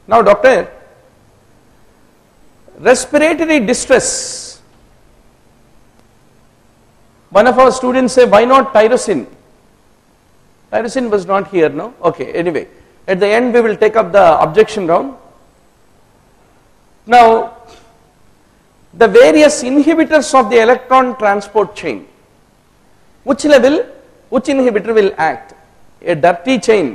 Now doctor, respiratory distress, one of our students say, why not tyrosine? Tyrosine was not here, no? Okay, anyway, at the end we will take up the objection round. Now, the various inhibitors of the electron transport chain, which level, which inhibitor will act? A dirty chain,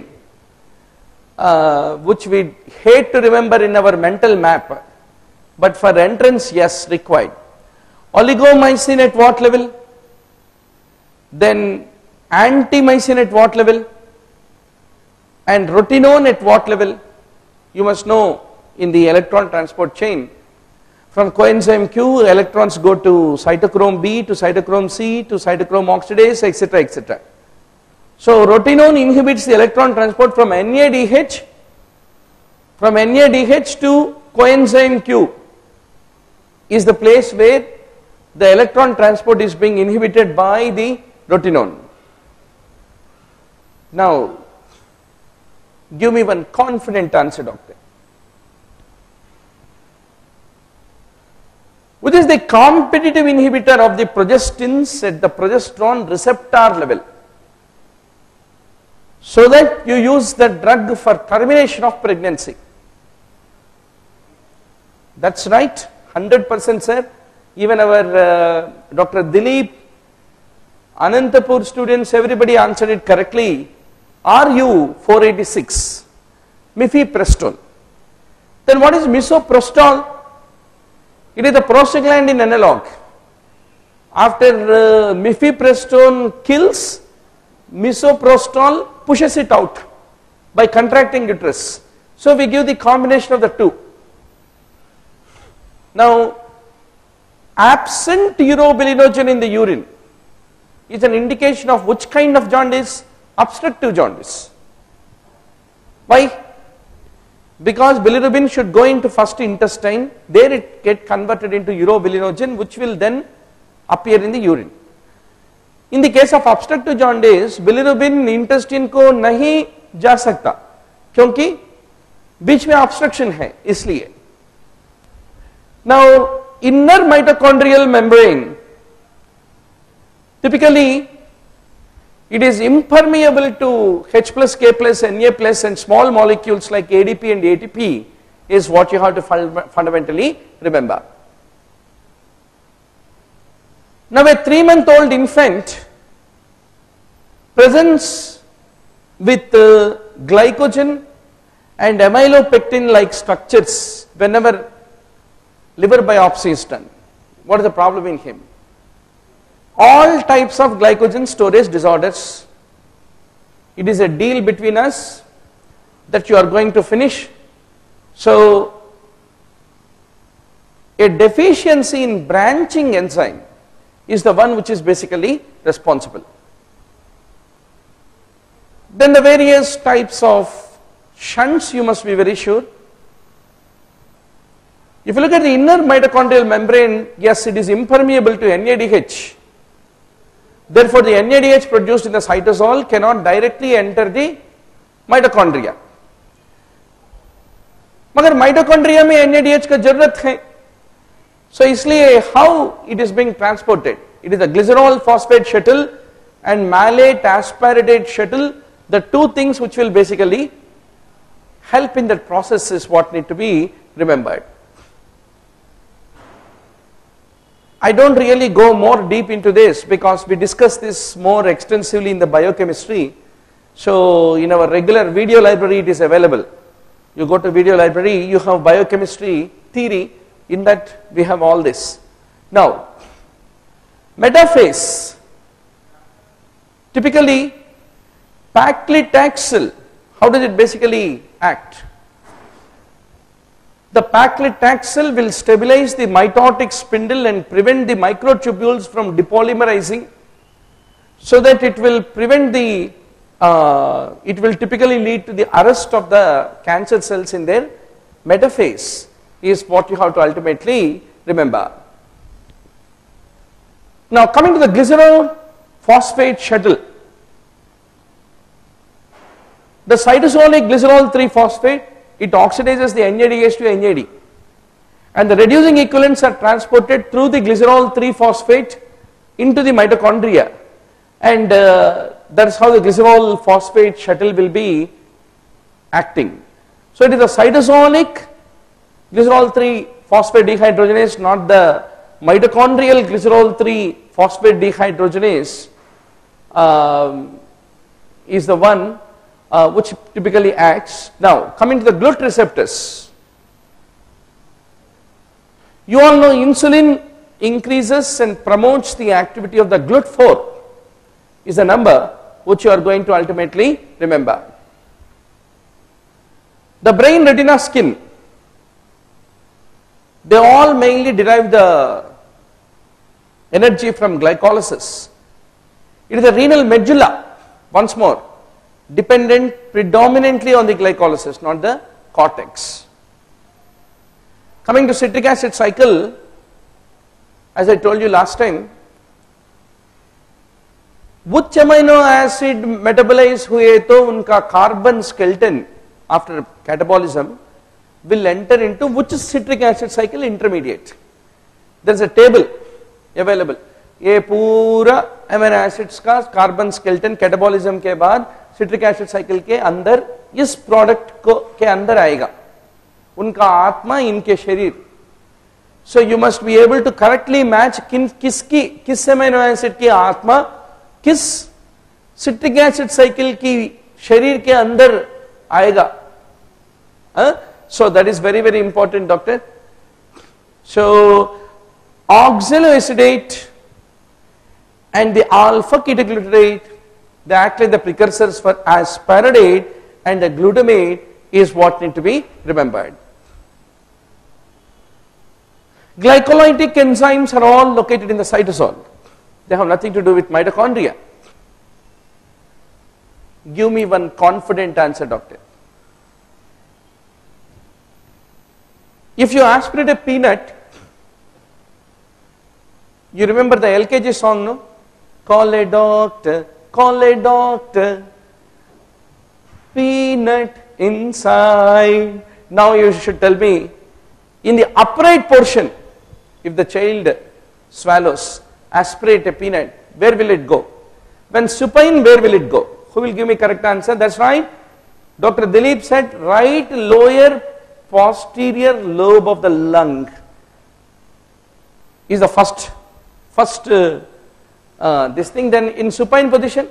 which we hate to remember in our mental map, but for entrance, yes, required. Oligomycin at what level? Then antimycin at what level? And rotenone at what level? You must know in the electron transport chain, from coenzyme Q, electrons go to cytochrome B, to cytochrome C, to cytochrome oxidase, etc., etc. So rotenone inhibits the electron transport from NADH to coenzyme Q is the place where the electron transport is being inhibited by the rotenone. Now, give me one confident answer, doctor. Which is the competitive inhibitor of the progestins at the progesterone receptor level, so that you use the drug for termination of pregnancy? That's right, 100% sir. Even our Dr. Dilip, Anantapur students, everybody answered it correctly. RU486, mifepristone. Then what is misoprostol? It is the prostaglandin analog. After mifepristone kills, misoprostol pushes it out by contracting uterus. So we give the combination of the two. Now, absent urobilinogen in the urine is an indication of which kind of jaundice? Obstructive jaundice. Why? Because bilirubin should go into first intestine, there it get converted into urobilinogen, which will then appear in the urine. In the case of obstructive jaundice, bilirubin intestine को नहीं जा सकता, क्योंकि बीच में obstruction है, इसलिए. Now, inner mitochondrial membrane, typically it is impermeable to H plus, K plus, Na plus and small molecules like ADP and ATP is what you have to fundamentally remember. Now a 3-month-old infant presents with glycogen and amylopectin like structures whenever liver biopsy is done. What is the problem in him? All types of glycogen storage disorders. It is a deal between us that you are going to finish. So, a deficiency in branching enzyme is the one which is basically responsible. Then the various types of shunts, you must be very sure. If you look at the inner mitochondrial membrane, yes, it is impermeable to NADH. Therefore, the NADH produced in the cytosol cannot directly enter the mitochondria. मगर mitochondria में NADH का जरूरत है. So इसलिए how it is being transported? It is a glycerol phosphate shuttle and malate aspartate shuttle. The two things which will basically help in that process is what need to be remembered. I don't really go more deep into this because we discuss this more extensively in the biochemistry. So in our regular video library it is available. You go to video library, you have biochemistry theory, in that we have all this. Now, metaphase, typically paclitaxel, how does it basically act? The paclitaxel will stabilize the mitotic spindle and prevent the microtubules from depolymerizing, so that it will prevent the, it will typically lead to the arrest of the cancer cells in their metaphase, is what you have to ultimately remember. Now coming to the glycerol phosphate shuttle, the cytosolic glycerol 3 phosphate it oxidizes the NADH to NAD. And the reducing equivalents are transported through the glycerol 3-phosphate into the mitochondria. And that is how the glycerol phosphate shuttle will be acting. So it is a cytosolic glycerol 3-phosphate dehydrogenase, not the mitochondrial glycerol 3-phosphate dehydrogenase is the one which typically acts. Now coming to the GLUT receptors, you all know insulin increases and promotes the activity of the GLUT4 is a number which you are going to ultimately remember. The brain, retina, skin, they all mainly derive the energy from glycolysis. It is the renal medulla, once more, dependent predominantly on the glycolysis, not the cortex. Coming to citric acid cycle, as I told you last time, which amino acid metabolize हुए तो उनका carbon skeleton after catabolism will enter into which citric acid cycle intermediate. There is a table available. ये पूरा amino acids का carbon skeleton catabolism के बाद citric acid cycle के अंदर इस product को के अंदर आएगा. उनका आत्मा इनके शरीर. So you must be able to correctly match किस amino acid की आत्मा किस citric acid cycle की शरीर के अंदर आएगा. So that is very, very important, doctor. So oxaloacetate and the alpha ketoglutarate, they act like the precursors for aspartate, and the glutamate is what need to be remembered. Glycolytic enzymes are all located in the cytosol. They have nothing to do with mitochondria. Give me one confident answer, doctor. If you aspirate a peanut, you remember the LKG song, no? Call a doctor, peanut inside. Now you should tell me, in the upright portion, if the child swallows, aspirate a peanut, where will it go? When supine, where will it go? Who will give me correct answer? That's right. Dr. Dilip said right lower posterior lobe of the lung is the first this thing. Then in supine position,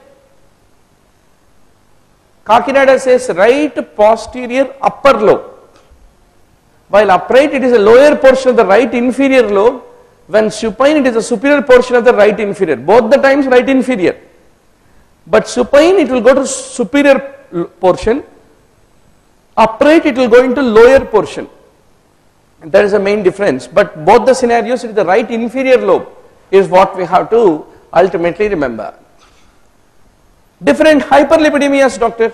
Kakinada says right posterior upper lobe, while upright it is a lower portion of the right inferior lobe. When supine it is a superior portion of the right inferior, both the times right inferior, but supine it will go to superior portion, upright it will go into lower portion. And that is the main difference, but both the scenarios it is the right inferior lobe is what we have to ultimately remember. Different hyperlipidemias, doctor.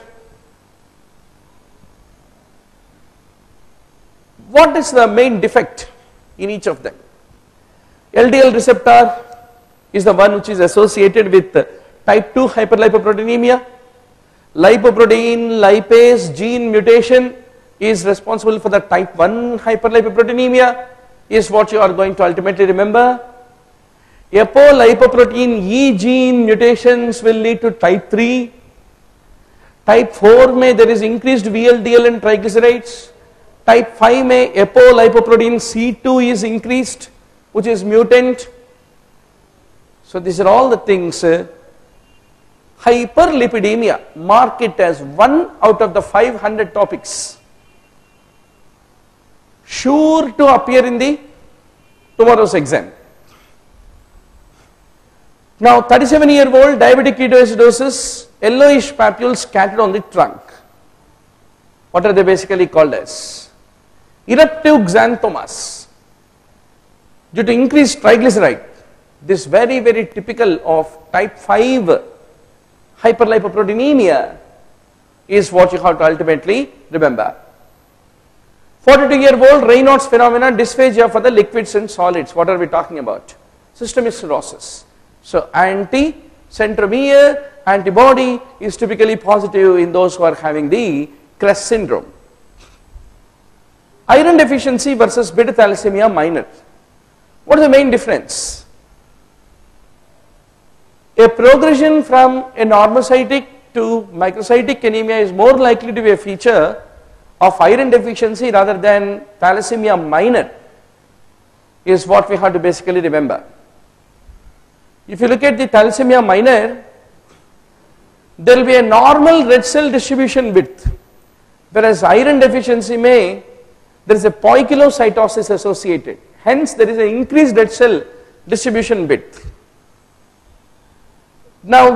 What is the main defect in each of them? LDL receptor is the one which is associated with type 2 hyperlipoproteinemia. Lipoprotein lipase gene mutation is responsible for the type 1 hyperlipoproteinemia is what you are going to ultimately remember. Apolipoprotein E gene mutations will lead to type 3. Type 4 may there is increased VLDL and triglycerides. Type 5 may apolipoprotein C2 is increased, which is mutant. So these are all the things. Hyperlipidemia, mark it as 1 out of the 500 topics, sure to appear in the tomorrow's exam. Now 37-year-old diabetic ketoacidosis, yellowish papules scattered on the trunk. What are they basically called as? Eruptive xanthomas due to increased triglyceride. This very, very typical of type 5 hyperlipoproteinemia is what you have to ultimately remember. 42-year-old Raynaud's phenomena, dysphagia for the liquids and solids. What are we talking about? Systemic cirrhosis. So anti-centromere antibody is typically positive in those who are having the CREST syndrome. iron deficiency versus beta thalassemia minor. What is the main difference? A progression from a normocytic to microcytic anemia is more likely to be a feature of iron deficiency rather than thalassemia minor, is what we have to basically remember. If you look at the thalassemia minor, there will be a normal red cell distribution width, whereas iron deficiency there is a poikilocytosis associated. Hence, there is an increased red cell distribution width. Now,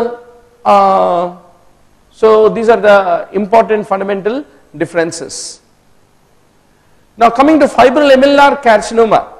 so these are the important fundamental differences. Now, coming to fibrolamellar carcinoma,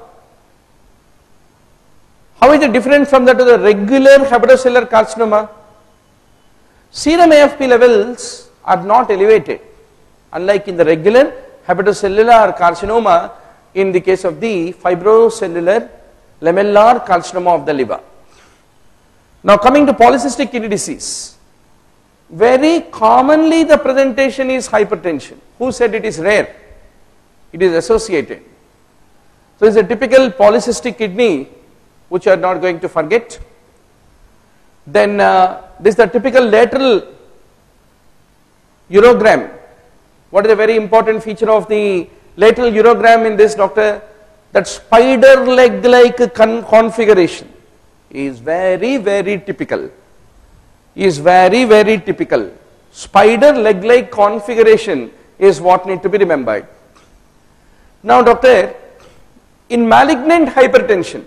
how is it different from that of the regular hepatocellular carcinoma? Serum AFP levels are not elevated, unlike in the regular hepatocellular carcinoma in the case of the fibrocellular lamellar carcinoma of the liver. Now, coming to polycystic kidney disease, very commonly the presentation is hypertension. Who said it is rare? It is associated. So, it is a typical polycystic kidney, which you are not going to forget. Then this is the typical lateral urogram. What is the very important feature of the lateral urogram in this, doctor? That spider leg like configuration is very, very typical. Spider leg like configuration is what need to be remembered. Now, doctor, in malignant hypertension,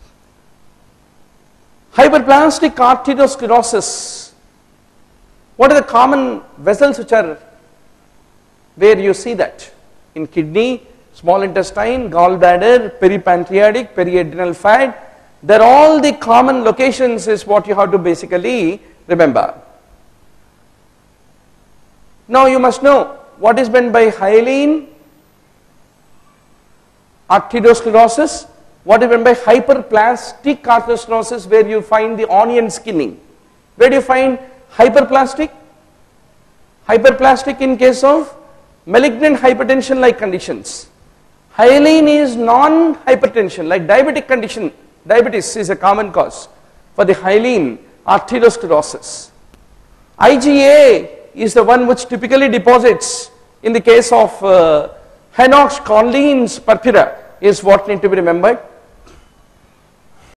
hyperplastic arteriosclerosis, what are the common vessels which are where you see that? In kidney, small intestine, gallbladder, peripancreatic, periadrenal fat, they are all the common locations is what you have to basically remember. Now, you must know what is meant by hyaline arteriosclerosis, what is meant by hyperplastic arteriosclerosis, where you find the onion skinning. Where do you find hyperplastic? Hyperplastic in case of malignant hypertension like conditions. Hyaline is non-hypertension like diabetic condition. Diabetes is a common cause for the hyaline arteriosclerosis. IgA is the one which typically deposits in the case of Henoch-Conleen's purpura is what need to be remembered.